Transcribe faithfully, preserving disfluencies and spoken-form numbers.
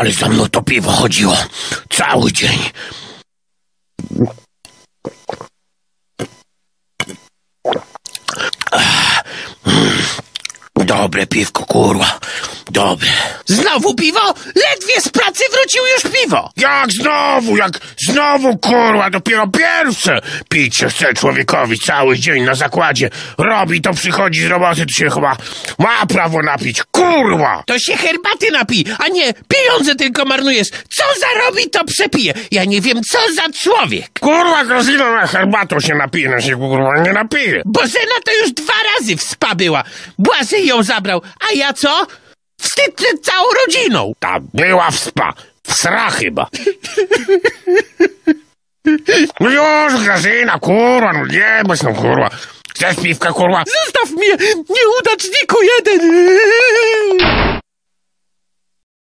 Ale za mną to piwo chodziło cały dzień. Dobre piwko, kurwa. Dobre. Znowu piwo? Ledwie z pracy wrócił już piwo. Jak znowu, jak znowu, kurwa, dopiero pierwsze. Pić się chce człowiekowi cały dzień na zakładzie. Robi to, przychodzi z roboty, to się chyba ma prawo napić. Kurwa! To się herbaty napij, a nie pieniądze tylko marnujesz. Co zarobi, to przepije. Ja nie wiem, co za człowiek. Kurwa, Grażyna, na herbatą się napije, no się kurwa nie napije. Bożena to już dwa razy w spa była. Błażej ją zabrał, a ja co? Wstyd przed całą rodziną. Ta była w spa. W sra chyba. No już, Grażyna, kurwa, no nie bądź no kurwa. Chcesz piwka, kurwa? Zostaw mnie, nieudaczniku!